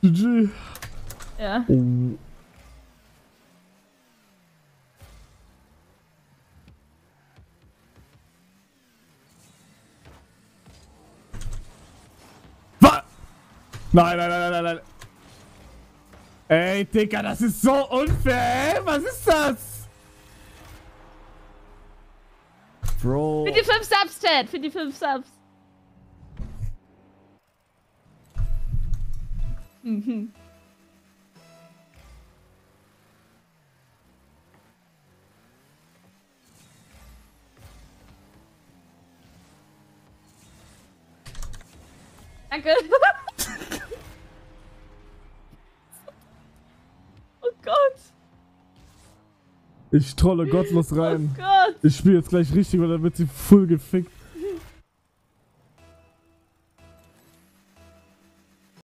GG. Ja. Oh. Was? Nein, nein, nein, nein, nein. Ey, Digga, das ist so unfair, ey. Was ist das? Bro. Für die 5 Subs, Chat. Für die 5 Subs. Mhm. Danke. Oh Gott. Ich trolle gottlos rein. Oh Gott. Ich spiele jetzt gleich richtig, weil dann wird sie full gefickt.